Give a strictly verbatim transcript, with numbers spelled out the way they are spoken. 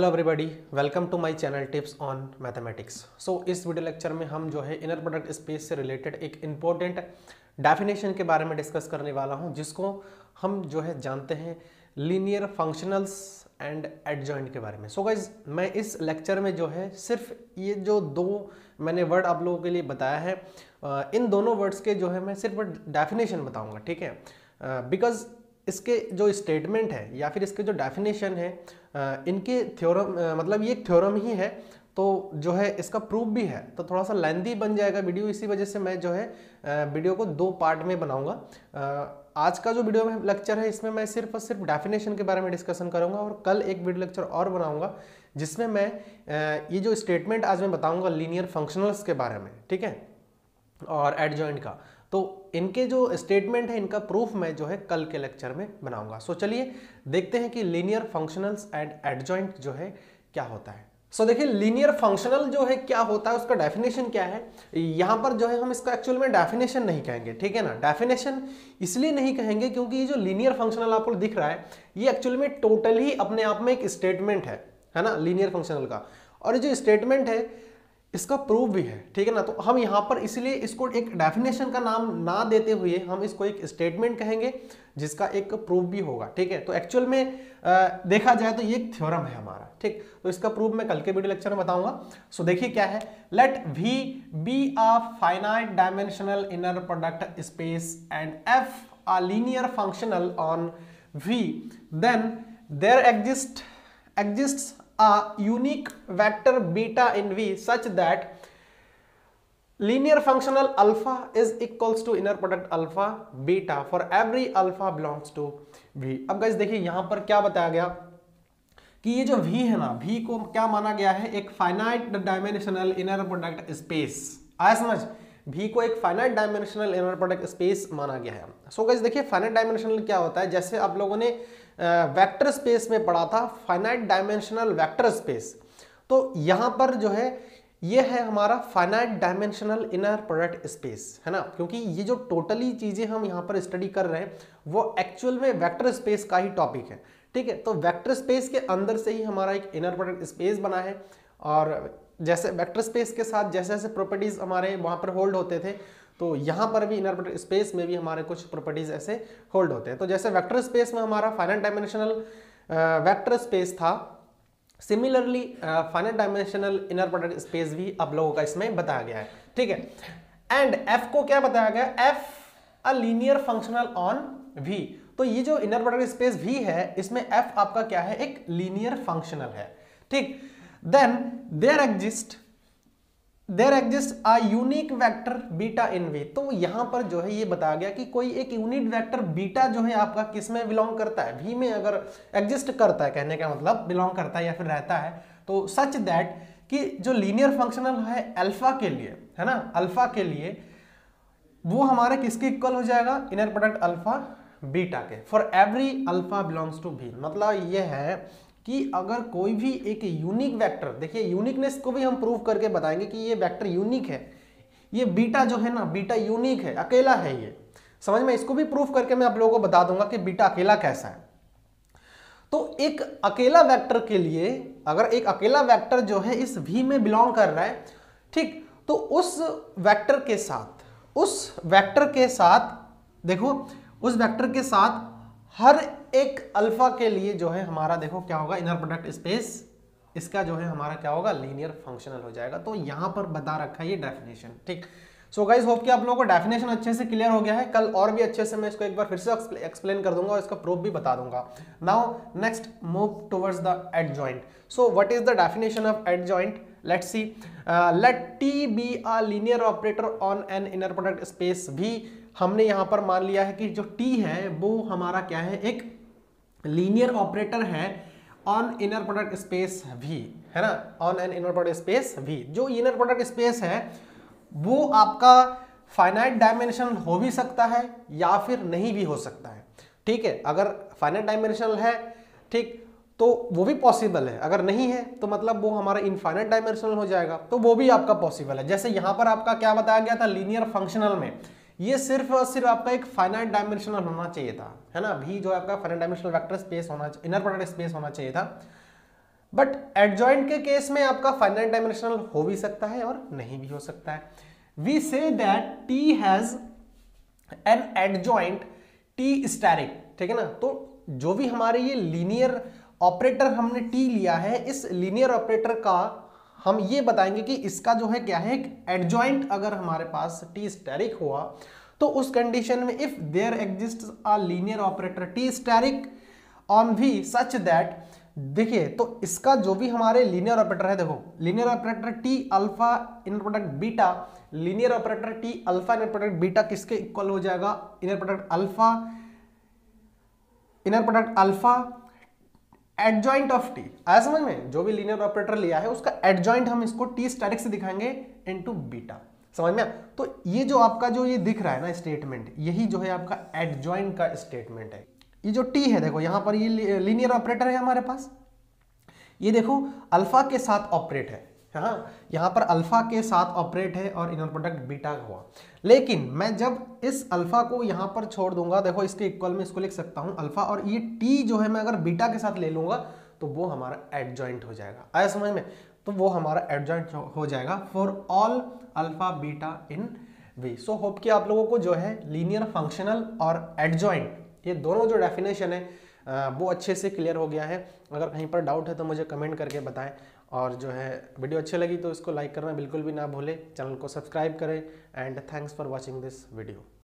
Everybody, welcome to my channel tips on mathematics. So इस video lecture में हम जो है इनर प्रोडक्ट स्पेस से रिलेटेड एक इम्पोर्टेंट डेफिनेशन के बारे में डिस्कस करने वाला हूं, जिसको हम जो है जानते हैं लीनियर फंक्शनल्स एंड एडजॉइंट के बारे में। सो so गाइज, मैं इस लेक्चर में जो है सिर्फ ये जो दो मैंने वर्ड आप लोगों के लिए बताया है, इन दोनों वर्ड्स के जो है मैं सिर्फ डेफिनेशन बताऊंगा, ठीक है। बिकॉज इसके जो स्टेटमेंट है या फिर इसके जो डेफिनेशन है, इनके थ्योरम, मतलब ये एक थ्योरम ही है, तो जो है इसका प्रूफ भी है, तो थोड़ा सा लेंथी बन जाएगा वीडियो। इसी वजह से मैं जो है वीडियो को दो पार्ट में बनाऊंगा। आज का जो वीडियो में लेक्चर है, इसमें मैं सिर्फ और सिर्फ डेफिनेशन के बारे में डिस्कशन करूंगा, और कल एक वीडियो लेक्चर और बनाऊंगा जिसमें मैं ये जो स्टेटमेंट आज मैं बताऊंगा लीनियर फंक्शनल्स के बारे में, ठीक है, और एडजॉइंट का। तो इनके जो स्टेटमेंट है, इनका प्रूफ मैं जो है कल के लेक्चर में बनाऊंगा। सो चलिए देखते हैं कि लीनियर फंक्शनल्स एंड एडजॉइंट जो है क्या होता है। सो so, देखिए लीनियर फंक्शनल जो है क्या होता है, उसका डेफिनेशन क्या है। यहाँ पर जो है हम इसका एक्चुअल में डेफिनेशन नहीं कहेंगे, ठीक है ना। डेफिनेशन इसलिए नहीं कहेंगे क्योंकि ये जो लीनियर फंक्शनल आपको दिख रहा है, ये एक्चुअल में टोटल ही अपने आप में एक स्टेटमेंट है, है ना, लीनियर फंक्शनल का। और ये जो स्टेटमेंट है इसका प्रूफ भी है, ठीक है ना। तो हम यहाँ पर इसलिए इसको एक डेफिनेशन का नाम ना देते हुए हम इसको एक स्टेटमेंट कहेंगे जिसका एक प्रूफ भी होगा, ठीक है। तो एक्चुअल में आ, देखा जाए तो ये एक थ्योरम है हमारा, ठीक। तो इसका प्रूफ मैं कल के वीडियो लेक्चर में बताऊंगा। सो देखिए क्या है, let V be a finite dimensional inner product space and F a linear functional on V, then there exist exists a unique vector beta in V such that linear functional alpha is equals to inner product alpha beta for every alpha belongs to V। अब guys देखिए यहाँ पर क्या बताया गया कि ये जो V है ना, V को क्या माना गया है, एक finite dimensional inner product space. आया समझ, V को एक finite dimensional inner product space माना गया है। सो गाइस देखिए फाइनाइट डायमेंशनल क्या होता है, जैसे आप लोगों ने वेक्टर स्पेस में पढ़ा था फाइनाइट डायमेंशनल वेक्टर स्पेस, तो यहां पर जो है ये है हमारा finite dimensional inner product space, है ना। क्योंकि ये जो टोटली चीजें हम यहां पर स्टडी कर रहे हैं वो एक्चुअल में वेक्टर स्पेस का ही टॉपिक है, ठीक है। तो वेक्टर स्पेस के अंदर से ही हमारा एक इनर प्रोडक्ट स्पेस बना है, और जैसे वेक्टर स्पेस के साथ जैसे जैसे प्रॉपर्टीज हमारे वहां पर होल्ड होते थे, तो यहाँ पर भी इनर प्रोडक्ट स्पेस में भी हमारे कुछ प्रॉपर्टीज ऐसे होल्ड होते हैं। तो जैसे वेक्टर स्पेस में हमारा फाइनाइट डायमेंशनल वेक्टर स्पेस था, similarly finite dimensional inner product space भी आप लोगों का इसमें बताया गया है, ठीक है। एंड एफ को क्या बताया गया, F a linear functional on V. तो ये जो इनर प्रोडक्ट स्पेस वी है, इसमें एफ आपका क्या है, एक लीनियर फंक्शनल है, ठीक। Then there exist there exist a unique vector beta in V. तो यहां पर जो है ये बताया गया कि कोई एक यूनिक वेक्टर बीटा जो है आपका किस में बिलोंग करता है, वी में अगर एग्जिस्ट करता है, कहने का मतलब बिलोंग करता है या फिर रहता है, तो सच दैट कि जो लीनियर फंक्शनल है अल्फा के लिए, है ना, अल्फा के लिए वो हमारे किसके इक्वल हो जाएगा, इनर प्रोडक्ट अल्फा बीटा के, for every alpha belongs to V. मतलब ये है कि अगर कोई भी एक यूनिक वेक्टर, देखिए यूनिकनेस को भी हम प्रूव करके बताएंगे कि ये वेक्टर यूनिक है, ये बीटा जो है ना, बीटा यूनिक है, अकेला है, ये समझ में, इसको भी प्रूव करके मैं आप लोगों को बता दूंगा कि बीटा अकेला कैसा है। तो एक अकेला वेक्टर के लिए, अगर एक अकेला वेक्टर जो है इस V में बिलोंग कर रहा है, ठीक, तो उस वेक्टर के साथ उस वेक्टर के साथ देखो उस वेक्टर के साथ हर एक अल्फा के लिए जो है हमारा देखो क्या होगा, इनर प्रोडक्ट स्पेस इसका जो है हमारा क्या होगा, लीनियर फंक्शनल हो जाएगा। तो यहां पर बता रखा है ये डेफिनेशन, ठीक। सो गाइस होप कि आप लोगों को डेफिनेशन अच्छे से क्लियर हो गया है। कल और भी अच्छे से मैं इसको एक बार फिर से एक्सप्लेन कर दूंगा और इसका प्रूफ भी बता दूंगा। Now next move towards the adjoint. So what is the definition of adjoint, let's see. Let T be a linear operator on an inner product space V. हमने यहां पर मान लिया है कि जो टी है वो हमारा क्या है, एक लीनियर ऑपरेटर है on inner product space V, है ना, on an inner product space V। जो इनर प्रोडक्ट स्पेस है वो आपका फाइनाइट डायमेंशनल हो भी सकता है या फिर नहीं भी हो सकता है, ठीक है। अगर फाइनाइट डायमेंशनल है, ठीक, तो वो भी पॉसिबल है, अगर नहीं है तो मतलब वो हमारा इनफाइनाइट डायमेंशनल हो जाएगा, तो वो भी आपका पॉसिबल है। जैसे यहां पर आपका क्या बताया गया था, लीनियर फंक्शनल में ये सिर्फ और सिर्फ आपका एक फाइनाइट डायमेंशनल होना चाहिए था, है ना, भी जो आपका फाइनाइट डायमेंशनल वेक्टर स्पेस होना, इनर प्रोडक्ट स्पेस होना चाहिए था। बट एडजॉइंट के केस में आपका फाइनाइट डायमेंशनल हो भी सकता है और नहीं भी हो सकता है। वी से that T has an adjoint T asterisk, ठीक है ना। तो जो भी हमारे ये लीनियर ऑपरेटर हमने टी लिया है, इस लीनियर ऑपरेटर का हम ये बताएंगे कि इसका जो है क्या है, एक एडजॉइंट अगर हमारे पास टी स्टैरिक हुआ तो उस कंडीशन में if there exists a linear operator T asterisk on V such that, देखिए तो इसका जो भी हमारे लीनियर ऑपरेटर है, देखो linear operator T alpha inner product beta, linear operator T alpha inner product beta किसके इक्वल हो जाएगा, inner product alpha inner product alpha adjoint of T. आया समझ में, जो भी लीनियर ऑपरेटर लिया है उसका एडजॉइंट हम इसको टी स्टैटिक से दिखाएंगे इनटू बीटा, समझ में। तो ये जो आपका जो ये दिख रहा है ना स्टेटमेंट, यही जो है आपका एडजॉइंट का स्टेटमेंट है। ये जो टी है देखो यहां पर ये लीनियर ऑपरेटर है हमारे पास, ये देखो अल्फा के साथ ऑपरेट है, हाँ यहाँ पर अल्फा के साथ ऑपरेट है और इनर प्रोडक्ट बीटा हुआ। लेकिन मैं जब इस अल्फा को यहाँ पर छोड़ दूंगा, देखो इसके इक्वल में इसको लिख सकता हूँ अल्फा, और ये टी जो है मैं अगर बीटा के साथ ले लूंगा तो वो हमारा एडजॉइंट हो जाएगा। आया समझ में, तो वो हमारा एडजॉइंट हो जाएगा for all alpha beta in V. So hope कि आप लोगों को जो है लीनियर फंक्शनल और एडजॉइंट ये दोनों जो डेफिनेशन है वो अच्छे से क्लियर हो गया है। अगर कहीं पर डाउट है तो मुझे कमेंट करके बताएं, और जो है वीडियो अच्छी लगी तो इसको लाइक करना बिल्कुल भी ना भूलें, चैनल को सब्सक्राइब करें, and thanks for watching this video.